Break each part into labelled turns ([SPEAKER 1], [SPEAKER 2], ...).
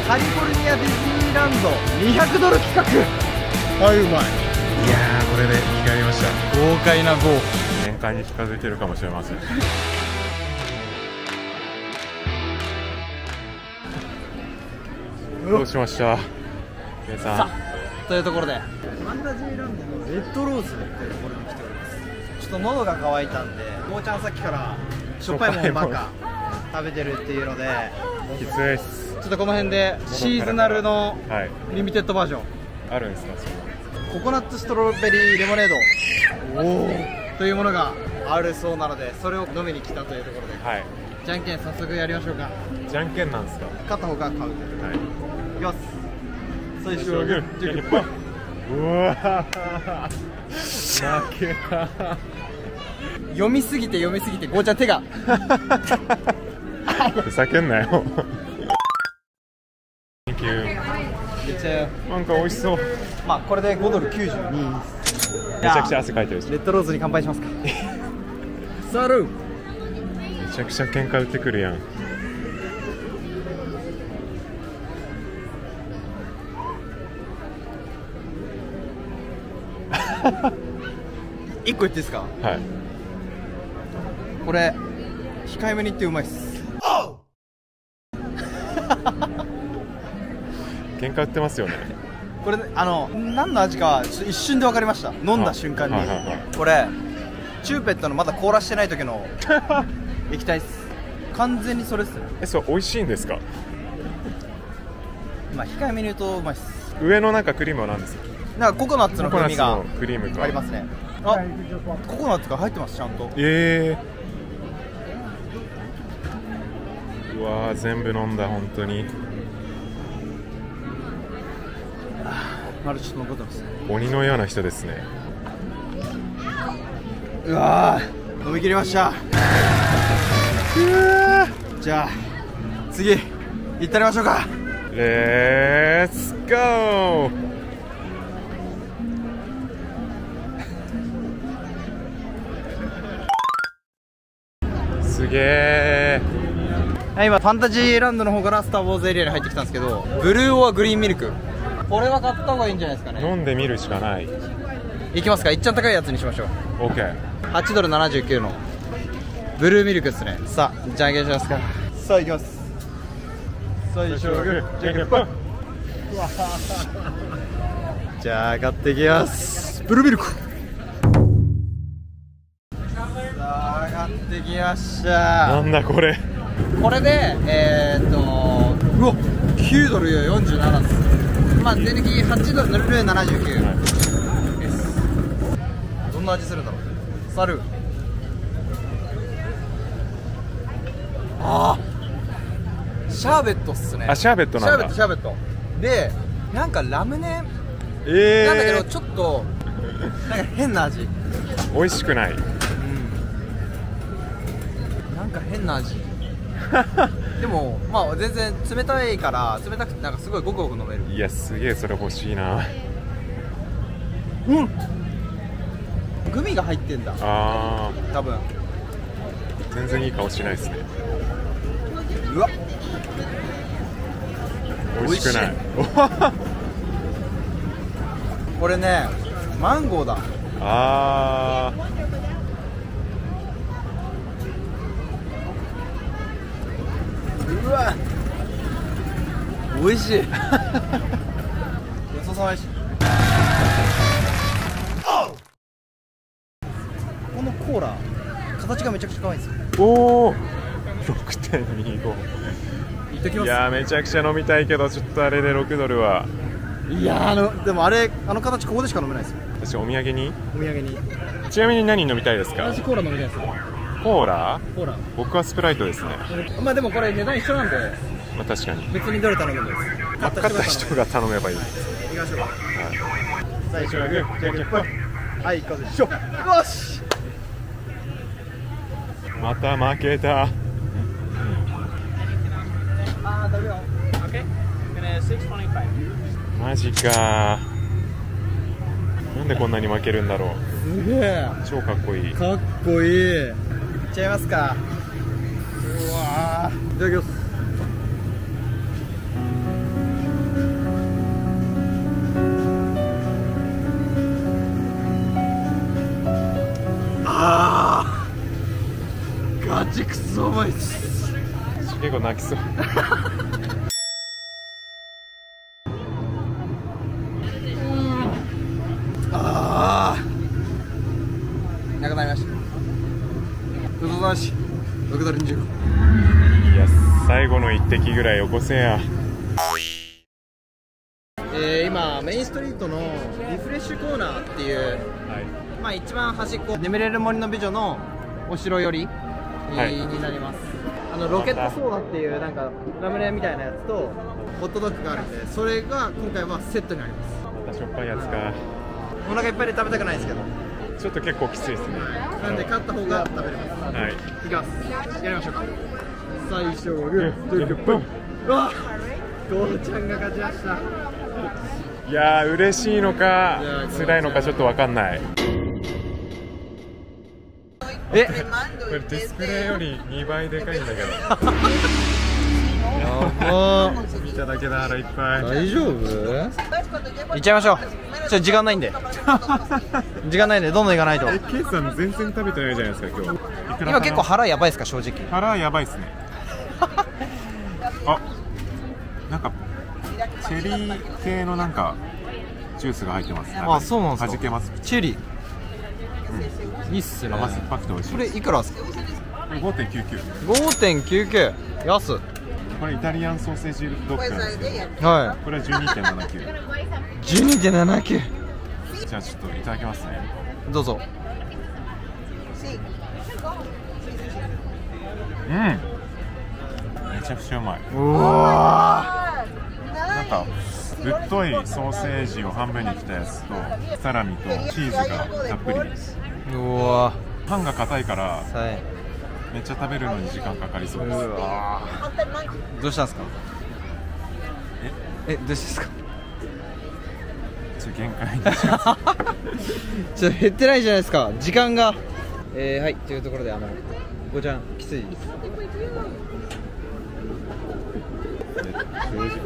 [SPEAKER 1] カリフォルニアディズニーランド200ドル企画。はい、うまい。いやー、これで光りました。豪快な5。
[SPEAKER 2] 限界に近づいてるかもしれません。どうしました、皆さん。
[SPEAKER 1] さあ、というところでファンタジーランドのレッドローズっていうところに来ております。ちょっと喉が渇いたんで、こうちゃんさっきからしょっぱいもんばっか食べてるっていうので、
[SPEAKER 2] きついです。
[SPEAKER 1] ちょっとこの辺でシーズナルのリミテッドバージョン、
[SPEAKER 2] あるんですか？
[SPEAKER 1] ココナッツストロベリーレモネードというものがあるそうなので、それを飲みに来たというところで、
[SPEAKER 2] はい、
[SPEAKER 1] じゃんけん早速やりましょうか。
[SPEAKER 2] じゃんけんなんですか？
[SPEAKER 1] 勝った方が買う。はい、いきます。最初はグー、じゃんけんぽん。
[SPEAKER 2] うわー、負けた。
[SPEAKER 1] 読みすぎてゴーちゃん手が
[SPEAKER 2] ふざけんなよ。Thank you。なんか美味しそう。
[SPEAKER 1] まあこれで5ドル92。め
[SPEAKER 2] ちゃくちゃ汗かいてるし。
[SPEAKER 1] レッドローズに乾杯しますか。サルー。
[SPEAKER 2] めちゃくちゃ喧嘩売ってくるやん。
[SPEAKER 1] 1個言っていいですか？
[SPEAKER 2] はい。
[SPEAKER 1] これ控えめに言ってうまいっす。
[SPEAKER 2] 喧嘩売ってますよね。
[SPEAKER 1] これ何の味かは一瞬で分かりました。飲んだ瞬間に。これチューペットのまだ凍らしてない時の液体っす。完全にそれっすね。
[SPEAKER 2] それ美味しいんですか？
[SPEAKER 1] まあ控えめに言うとうまいっす。
[SPEAKER 2] 上のなんかクリームは何ですか？
[SPEAKER 1] なんかココナッツの風味が
[SPEAKER 2] クリームか
[SPEAKER 1] ありますね。あ、ココナッツが入ってます、ちゃんと。
[SPEAKER 2] うわー、全部飲んだ、本当に。
[SPEAKER 1] まだちょっと残ってます。
[SPEAKER 2] 鬼のような人ですね。
[SPEAKER 1] うわー、飲み切りました。じゃあ次行ってやりましょうか。
[SPEAKER 2] レッツゴー。すげえ。
[SPEAKER 1] 今ファンタジーランドの方からスター・ウォーズエリアに入ってきたんですけど、ブルーオアグリーンミルク、これは買った方がいいんじゃないですかね。
[SPEAKER 2] 飲んでみるしかない。
[SPEAKER 1] いきますか。いっちゃん高いやつにしましょう。
[SPEAKER 2] OK。
[SPEAKER 1] 8ドル79のブルーミルクですね。さあじゃんけんしますか。さあいきます。最初はグー、じゃんけんぽん。じゃあ買っていきます。ブルーミルク。買ってきました。
[SPEAKER 2] なんだこれ。
[SPEAKER 1] これでうわ9ドル47です。まあ税抜き8ドル79です。どんな味するんだろう。サルー。あー、シャーベットっすね。
[SPEAKER 2] あ、シャーベットなんだ。
[SPEAKER 1] シャーベットで、なんかラムネなんだけど、ちょっとなんか変な味。
[SPEAKER 2] 美味しくない。
[SPEAKER 1] なんか変な味。でもまあ全然冷たいから、冷たくてなんかすごいゴクゴク飲める。
[SPEAKER 2] いや、すげえ、それ欲しいな。
[SPEAKER 1] グミが入ってんだ。
[SPEAKER 2] あー、
[SPEAKER 1] 多分。
[SPEAKER 2] 全然いい顔しないですね。
[SPEAKER 1] うわ、
[SPEAKER 2] 美味しくない。
[SPEAKER 1] これね、マンゴーだ。
[SPEAKER 2] あー、
[SPEAKER 1] うわ、美味しい。ごちそうさまでした。このコーラ形がめちゃくちゃ可愛いんですよ。
[SPEAKER 2] おー、6.25。
[SPEAKER 1] いってきます。
[SPEAKER 2] いやー、めちゃくちゃ飲みたいけど、ちょっとあれで6ドルは。
[SPEAKER 1] いやー、でもあれ、形ここでしか飲めないですよ。
[SPEAKER 2] 私、お土産に。
[SPEAKER 1] お土産に。
[SPEAKER 2] ちなみに何飲みたいですか？
[SPEAKER 1] 私コーラ飲みたいですよ。
[SPEAKER 2] コーラ？
[SPEAKER 1] コーラ。
[SPEAKER 2] 僕はスプライトですね。
[SPEAKER 1] まあでもこれ値段一緒なんで、
[SPEAKER 2] まあ確かに。
[SPEAKER 1] 別にどれ頼むんです。
[SPEAKER 2] 買った人が頼めばいい。
[SPEAKER 1] 行きましょうか。最初はグー、じゃんけんぽん。はい、こうでしょ。よし。
[SPEAKER 2] また負けた。
[SPEAKER 1] あー、食べよう。OK。625。
[SPEAKER 2] マジかー。なんでこんなに負けるんだろう。
[SPEAKER 1] すげえ。
[SPEAKER 2] 超かっこいい。
[SPEAKER 1] かっこいい。いっちゃいますか。うわー。いただきます。 ばいっす。
[SPEAKER 2] 結構泣きそう。
[SPEAKER 1] ああ、なくなりました。ごちそうさまでした。6ドル25。
[SPEAKER 2] いや、最後の一滴ぐらいよこせや。
[SPEAKER 1] 今メインストリートのリフレッシュコーナーっていう、
[SPEAKER 2] はい、
[SPEAKER 1] まあ一番端っこ、眠れる森の美女のお城寄り、
[SPEAKER 2] はい、
[SPEAKER 1] になります。ロケットソーダっていうなんかラムネみたいなやつとホットドッグがあるんで、それが今回はセットになります。
[SPEAKER 2] またしょっぱいやつか。
[SPEAKER 1] お腹いっぱいで食べたくないですけど、
[SPEAKER 2] ちょっと結構きついですね。
[SPEAKER 1] なんで勝った方が食べれます。
[SPEAKER 2] はい、
[SPEAKER 1] いきます。やりましょうか。最初はグー、ドゥブン。うわ、ゴーちゃんが勝ちました。
[SPEAKER 2] いやー、嬉しいのか辛いのかちょっと分かんない。これディスプレイより2倍でかいんだけど。
[SPEAKER 1] やばー。
[SPEAKER 2] 見ただけで腹いっぱい。
[SPEAKER 1] 大丈夫？行っちゃいましょう。時間ないんで。時間ないんでどんどん行かないと。
[SPEAKER 2] ケイさん全然食べてないじゃないですか今日。
[SPEAKER 1] 今結構腹やばいですか正直。
[SPEAKER 2] 腹やばいですね。あ、なんかチェリー系のなんかジュースが入ってます。
[SPEAKER 1] あ、そうなんですか。
[SPEAKER 2] 弾けます。
[SPEAKER 1] チェリー。いいっすね。
[SPEAKER 2] 甘酸っぱくて美味しい。
[SPEAKER 1] これいくらですか
[SPEAKER 2] ？5.99。
[SPEAKER 1] 5.99。安。
[SPEAKER 2] これイタリアンソーセージドッグなんですけど。
[SPEAKER 1] はい。
[SPEAKER 2] これは 12.79。
[SPEAKER 1] 12.79。
[SPEAKER 2] じゃあちょっといただきますね。
[SPEAKER 1] どうぞ。
[SPEAKER 2] うん。めちゃくちゃうまい。
[SPEAKER 1] うわ
[SPEAKER 2] なんか太いソーセージを半分に切ったやつとサラミとチーズがたっぷりです。
[SPEAKER 1] ー。うわ
[SPEAKER 2] パンが硬いから
[SPEAKER 1] はい。
[SPEAKER 2] めっちゃ食べるのに時間かかりそうです。
[SPEAKER 1] うわどうしたんですか。どうしたんですか。
[SPEAKER 2] ちょっと限界になっちゃう。
[SPEAKER 1] ちょっと減ってないじゃないですか時間が。はい、というところでごちゃんきついです。
[SPEAKER 2] 正直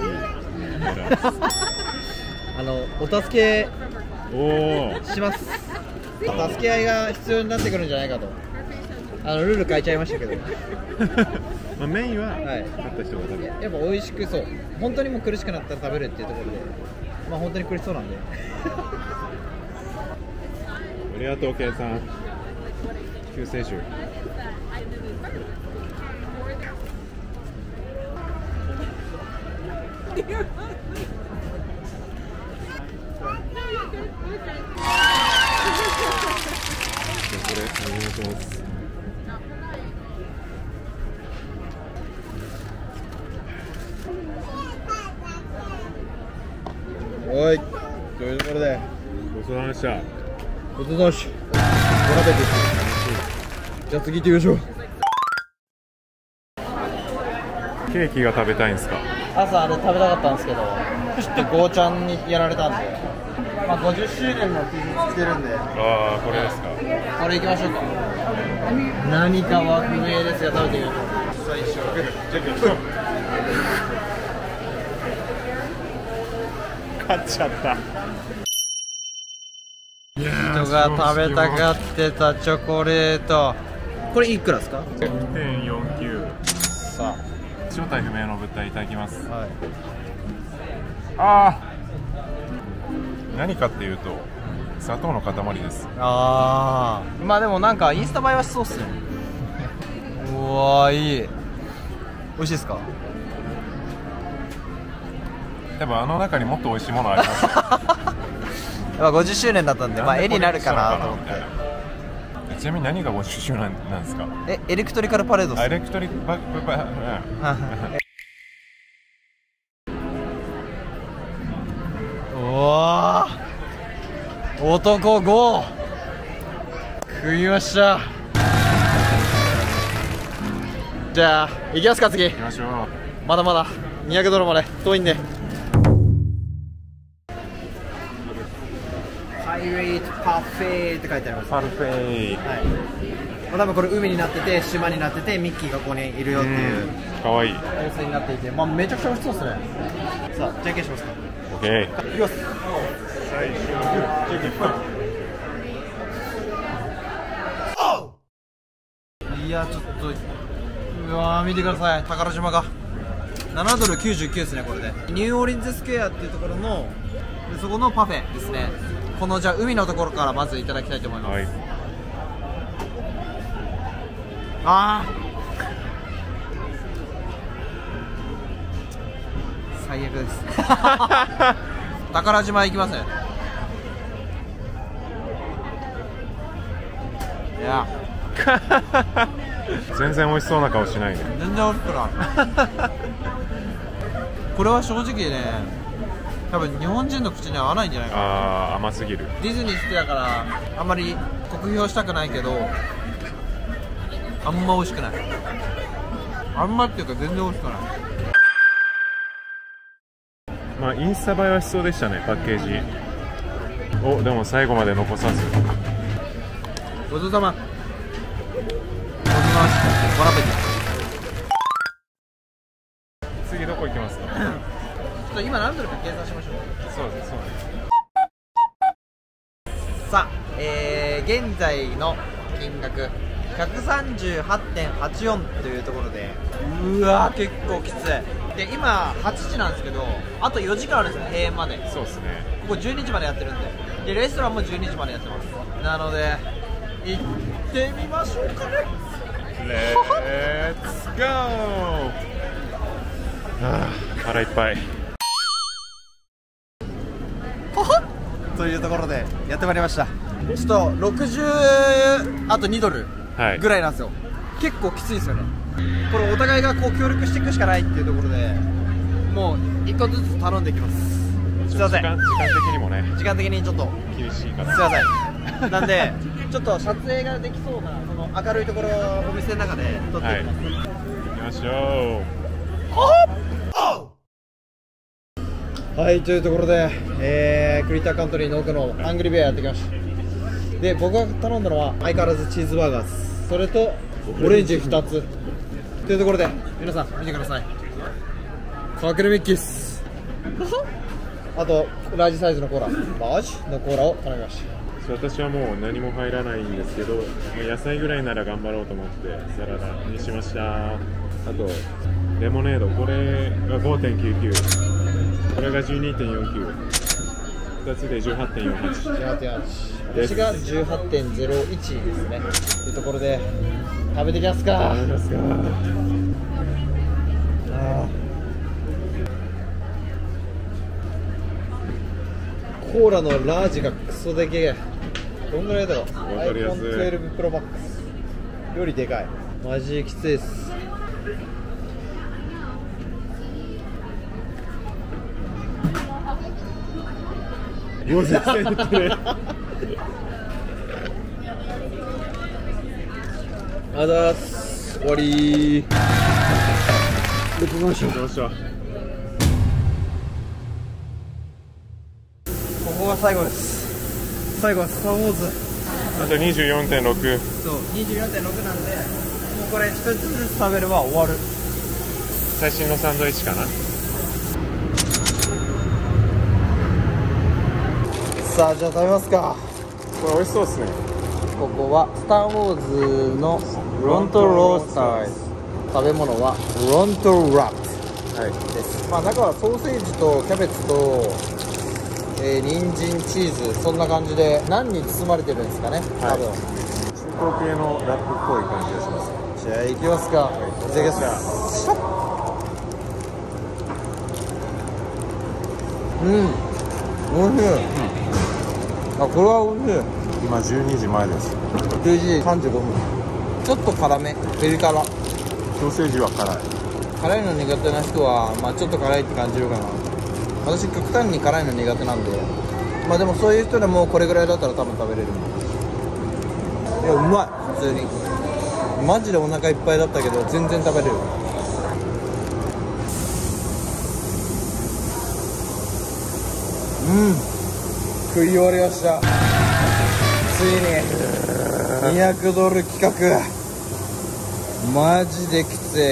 [SPEAKER 1] お助け
[SPEAKER 2] お
[SPEAKER 1] します。助け合いが必要になってくるんじゃないかと。ルール変えちゃいましたけど。
[SPEAKER 2] まあメインは
[SPEAKER 1] はい、
[SPEAKER 2] 買った人が食べる。
[SPEAKER 1] やっぱ美味しく、そう本当にもう苦しくなったら食べるっていうところで、まあ本当に苦しそうなんで。
[SPEAKER 2] ありがとう、ケイさん。救世主。これお願いします。
[SPEAKER 1] おい、というところで
[SPEAKER 2] ごちそうさまでした。
[SPEAKER 1] ごちそうさまでした。ボナペティ。じゃあ次行ってみましょう。
[SPEAKER 2] ケーキが食べたいんですか。
[SPEAKER 1] 朝食べたかったんですけど、ちょっとゴーちゃんにやられたんで、まあ50周年の T シャツ着てるんで、
[SPEAKER 2] ああ、これですか。
[SPEAKER 1] これ行きましょうか。何かは不明ですが食べてみましょう。最初グー、じゃんけんぽん。
[SPEAKER 2] 勝っちゃった。
[SPEAKER 1] 人が食べたがってたチョコレート。これいくらですか。
[SPEAKER 2] 6.49。
[SPEAKER 1] さ
[SPEAKER 2] 正体不明の物体いただきます。
[SPEAKER 1] あ、はい、
[SPEAKER 2] ああ、何かっていうと砂糖の塊です。
[SPEAKER 1] あー、まあでもなんかインスタ映えはしそうっすね。うわー、いい。美味しいですか。
[SPEAKER 2] 多分中にもっと美味しいものあります。
[SPEAKER 1] やっぱ50周年だったんで、まあ絵になるかなと思って。
[SPEAKER 2] ちなみに何が50周年なんですか。
[SPEAKER 1] エレクトリカルパレードっす。
[SPEAKER 2] エレクトリバ
[SPEAKER 1] うわー、男5食いました。じゃあ行きますか。次
[SPEAKER 2] 行きましょう。
[SPEAKER 1] まだまだ200ドルまで遠いんで。パイレートパフェって書いてあります。
[SPEAKER 2] パルフェイ。
[SPEAKER 1] はい、まあ、多分これ海になってて島になっててミッキーがここにいるよっていう
[SPEAKER 2] かわいい
[SPEAKER 1] 温泉になっていて、まあ、めちゃくちゃ美味しそうですね。さあじゃんけんしますか。
[SPEAKER 2] オッケー。
[SPEAKER 1] いきます。
[SPEAKER 2] 最初はグー、じゃんけんぽん。
[SPEAKER 1] いやちょっとうわー見てください、宝島が7ドル99ですね。これでニューオーリンズスクエアっていうところのそこのパフェですね。このじゃあ海のところからまずいただきたいと思います、はい、あー最悪です宝島行きますね。いや
[SPEAKER 2] 全然美味しそうな顔しないね。
[SPEAKER 1] 全然美味しくないこれは正直ね、多分日本人の口には合わないんじゃないかな。
[SPEAKER 2] あー甘すぎる。
[SPEAKER 1] ディズニー好きだからあんまり酷評したくないけど、あんま美味しくない。あんまっていうか全然美味しくない。
[SPEAKER 2] まあインスタ映えはしそうでしたね、パッケージ。お、でも最後まで残さず。
[SPEAKER 1] ごちそうさま。ボラペティ。
[SPEAKER 2] 次どこ行きますか？
[SPEAKER 1] ちょっと今何ドルか計算しましょう。
[SPEAKER 2] そうです、そうです。
[SPEAKER 1] さあ、現在の金額 138.84 というところで、うわー結構きつい。で今8時なんですけど、あと4時間あるんですよ、閉園まで。
[SPEAKER 2] そうですね。
[SPEAKER 1] ここ12時までやってるんで、レストランも12時までやってます。なので行ってみましょうかね。
[SPEAKER 2] レッツゴー。腹いっぱい。
[SPEAKER 1] というところでやってまいりました。ちょっと60あと2ドルぐらいなんですよ、はい、結構きついですよね。これお互いがこう協力していくしかないっていうところで、もう1個ずつ頼んでいきます。すいません、
[SPEAKER 2] 時間的にもね、
[SPEAKER 1] 時間的にちょっと
[SPEAKER 2] 厳しいから、
[SPEAKER 1] すいませんなんでちょっと撮影ができそうなその明るいところをお店の中で撮っていきます、
[SPEAKER 2] はい、行きましょ
[SPEAKER 1] う。はい、というところで、クリッターカントリーの奥のアングリーベアやってきました。で、僕が頼んだのは相変わらずチーズバーガーです。それとオレンジ2つというところで、皆さん見てください、カクルミッキースあとラージサイズのコーラ、ラージのコーラを頼みました。
[SPEAKER 2] 私はもう何も入らないんですけど、野菜ぐらいなら頑張ろうと思ってサラダにしました。あとレモネード、これが 5.99、 これが 12.49、 2つで 18.48、
[SPEAKER 1] 私が 18.01 ですね。というところで食べてきますか。コーラのラージがクソでけえ。どんぐらいだろう。 iPhone12 Pro Max よりでかい。マジきついです。
[SPEAKER 2] 50セントで
[SPEAKER 1] あざーす。終わりー。行きましょう。ここが最後です。最後はスター・ウォーズ。
[SPEAKER 2] あと 24.6。
[SPEAKER 1] そう 24.6 なんで、もうこれ一つずつ食べれば終わる。
[SPEAKER 2] 最新のサンドイッチかな。
[SPEAKER 1] さあ、じゃあ食べますか。
[SPEAKER 2] これ美味しそうですね。
[SPEAKER 1] ここはスター・ウォーズのロントロースターです。食べ物はロントラップ、はい、です。まあ中はソーセージとキャベツと人参、チーズ、そんな感じでナンに包まれてるんですかね、多分。
[SPEAKER 2] 中東系のラップっぽい感じがします。
[SPEAKER 1] じゃあ行きますか。いただきます。おいしい。あ、これはおいしい。
[SPEAKER 2] 今12時前です。
[SPEAKER 1] 11時35分。ちょっと辛め、ピリ辛。
[SPEAKER 2] ソーセージは辛い。
[SPEAKER 1] 辛いの苦手な人は、まあちょっと辛いって感じるかな。私極端に辛いの苦手なんで、まあでもそういう人でもこれぐらいだったら多分食べれる。いや、うまい。普通にマジでお腹いっぱいだったけど全然食べれる。食い終わりました。ついに200ドル企画。マジできつい。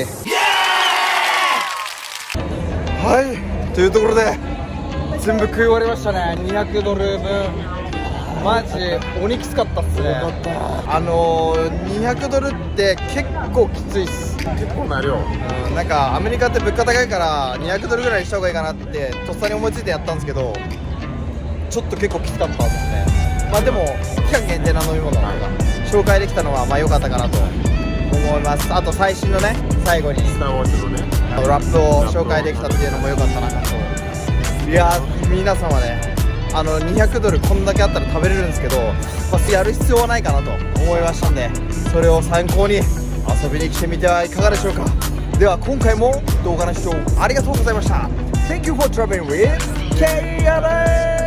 [SPEAKER 1] はい、というところで全部食い終わりましたね。200ドル分。マジ鬼きつかったっすね。200ドルって結構きついっす。
[SPEAKER 2] 結構な量。
[SPEAKER 1] なんかアメリカって物価高いから200ドルぐらいにした方がいいかなってとっさに思いついてやったんですけど、ちょっと結構きつかったですね。まあでも期間限定の飲み物が紹介できたのはまあ良かったかなと思います。あと最新のね、最後に
[SPEAKER 2] スター・ウォーズのね
[SPEAKER 1] ラップを紹介できたっていうのも良かったなと。いやー、皆様ね、200ドルこんだけあったら食べれるんですけど、まあ、やる必要はないかなと思いましたんで、それを参考に遊びに来てみてはいかがでしょうか。では今回も動画の視聴ありがとうございました。 Thank you for traveling with KRA